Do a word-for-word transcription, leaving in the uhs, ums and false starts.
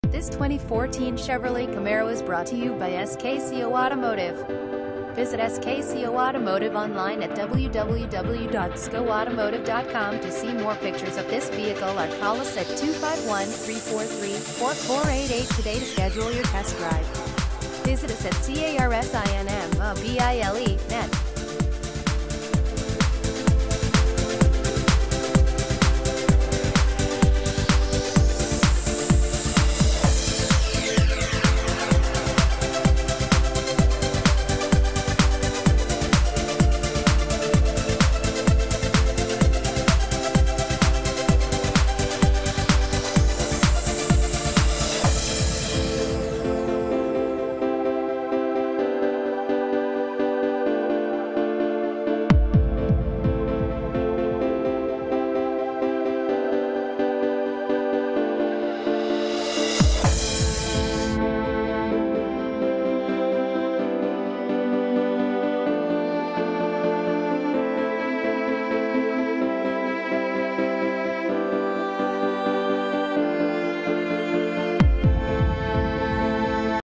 This twenty fourteen Chevrolet Camaro is brought to you by S K C O Automotive. Visit S K C O Automotive online at w w w dot s k o automotive dot com to see more pictures of this vehicle or call us at two five one, three four three, four four eight eight today to schedule your test drive. Visit us at carsinmobile dot net.